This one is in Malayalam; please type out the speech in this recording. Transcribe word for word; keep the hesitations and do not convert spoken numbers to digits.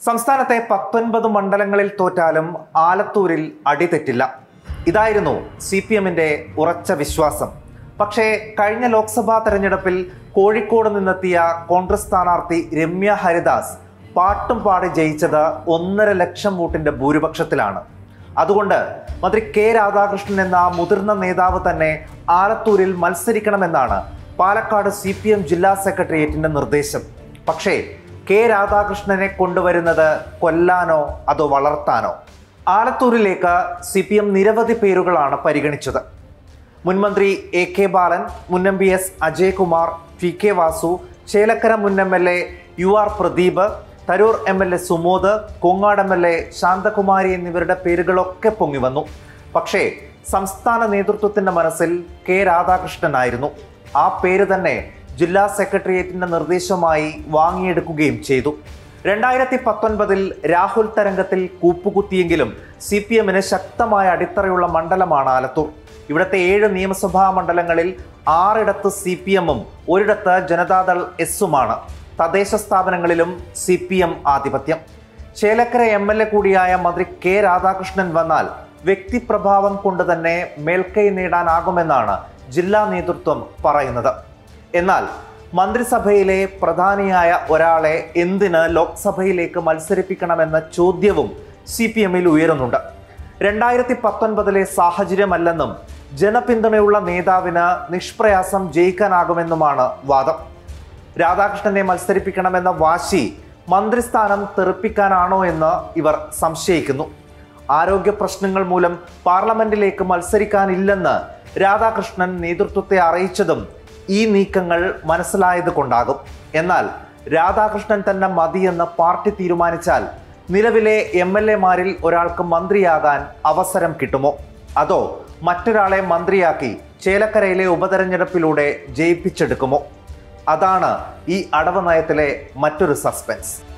സംസ്ഥാനത്തെ പത്തൊൻപത് മണ്ഡലങ്ങളിൽ തോറ്റാലും ആലത്തൂരിൽ അടിതെറ്റില്ല. ഇതായിരുന്നു സി പി എമ്മിൻ്റെ ഉറച്ച വിശ്വാസം. പക്ഷേ കഴിഞ്ഞ ലോക്സഭാ തെരഞ്ഞെടുപ്പിൽ കോഴിക്കോട് നിന്നെത്തിയ കോൺഗ്രസ് സ്ഥാനാർത്ഥി രമ്യ ഹരിദാസ് പാട്ടും പാടി ജയിച്ചത് ഒന്നര ലക്ഷം വോട്ടിന്റെ ഭൂരിപക്ഷത്തിലാണ്. അതുകൊണ്ട് മന്ത്രി കെ രാധാകൃഷ്ണൻ എന്ന മുതിർന്ന നേതാവ് തന്നെ ആലത്തൂരിൽ മത്സരിക്കണമെന്നാണ് പാലക്കാട് സി പി എം ജില്ലാ സെക്രട്ടേറിയറ്റിന്റെ നിർദ്ദേശം. പക്ഷേ കെ രാധാകൃഷ്ണനെ കൊണ്ടുവരുന്നത് കൊല്ലാനോ അതോ വളർത്താനോ? ആലത്തൂരിലേക്ക് സി പി എം നിരവധി പേരുകളാണ് പരിഗണിച്ചത്. മുൻമന്ത്രി എ കെ ബാലൻ, മുൻ M P S Ajaykumar, T K Vasu, Chelakkara മുൻ M L A U R Pradeep, Tarur M L A Sumod, Kongad M L A Santhakumari എന്നിവരുടെ പേരുകളൊക്കെ പൊങ്ങി വന്നു. പക്ഷേ സംസ്ഥാന നേതൃത്വത്തിന്റെ മനസ്സിൽ കെ രാധാകൃഷ്ണനായിരുന്നു. ആ പേര് തന്നെ ജില്ലാ സെക്രട്ടേറിയറ്റിന്റെ നിർദ്ദേശമായി വാങ്ങിയെടുക്കുകയും ചെയ്തു. രണ്ടായിരത്തി പത്തൊൻപതിൽ രാഹുൽ തരംഗത്തിൽ കൂപ്പുകുത്തിയെങ്കിലും സി പി എമ്മിന് ശക്തമായ അടിത്തറയുള്ള മണ്ഡലമാണ് ആലത്തൂർ. ഇവിടുത്തെ ഏഴ് നിയമസഭാ മണ്ഡലങ്ങളിൽ ആറിടത്ത് സി പി എമ്മും ഒരിടത്ത് ജനതാദൾ എസുമാണ്. തദ്ദേശ സ്ഥാപനങ്ങളിലും സി പി എം ആധിപത്യം. ചേലക്കര എം എൽ എ കൂടിയായ മന്ത്രി കെ രാധാകൃഷ്ണൻ വന്നാൽ വ്യക്തിപ്രഭാവം കൊണ്ട് തന്നെ മേൽക്കൈ നേടാനാകുമെന്നാണ് ജില്ലാ നേതൃത്വം പറയുന്നത്. എന്നാൽ മന്ത്രിസഭയിലെ പ്രധാനിയായ ഒരാളെ എന്തിന് ലോക്സഭയിലേക്ക് മത്സരിപ്പിക്കണമെന്ന ചോദ്യവും സി പി എമ്മിൽ ഉയരുന്നുണ്ട്. രണ്ടായിരത്തി പത്തൊൻപതിലെ സാഹചര്യമല്ലെന്നും ജനപിന്തുണയുള്ള നേതാവിന് നിഷ്പ്രയാസം ജയിക്കാനാകുമെന്നുമാണ് വാദം. രാധാകൃഷ്ണനെ മത്സരിപ്പിക്കണമെന്ന വാശി മന്ത്രിസ്ഥാനം തെറിപ്പിക്കാനാണോ എന്ന് ഇവർ സംശയിക്കുന്നു. ആരോഗ്യ പ്രശ്നങ്ങൾ മൂലം പാർലമെന്റിലേക്ക് മത്സരിക്കാനില്ലെന്ന് രാധാകൃഷ്ണൻ നേതൃത്വത്തെ അറിയിച്ചതും ഈ നീക്കങ്ങൾ മനസ്സിലായത് കൊണ്ടാകും. എന്നാൽ രാധാകൃഷ്ണൻ തന്നെ മതിയെന്ന് പാർട്ടി തീരുമാനിച്ചാൽ നിലവിലെ എം എൽ എമാരിൽ ഒരാൾക്ക് മന്ത്രിയാകാൻ അവസരം കിട്ടുമോ? അതോ മറ്റൊരാളെ മന്ത്രിയാക്കി ചേലക്കരയിലെ ഉപതെരഞ്ഞെടുപ്പിലൂടെ ജയിപ്പിച്ചെടുക്കുമോ? അതാണ് ഈ അടവ് നയത്തിലെ മറ്റൊരു സസ്പെൻസ്.